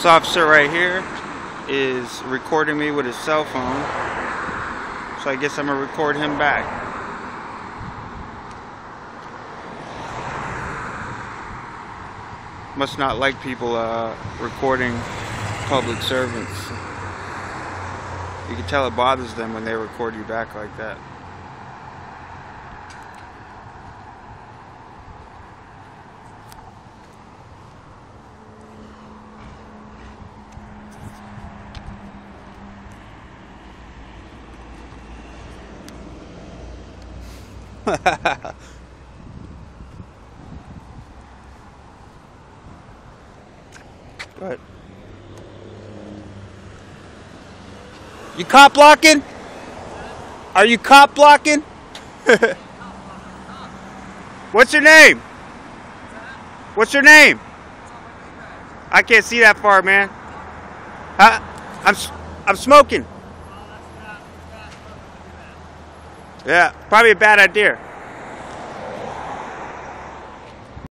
This officer right here is recording me with his cell phone, so I guess I'm gonna record him back. Must not like people recording public servants. You can tell it bothers them when they record you back like that. What? You cop blocking? Are you cop blocking? What's your name? What's your name? I can't see that far, man. Huh? I'm smoking. Yeah, probably a bad idea.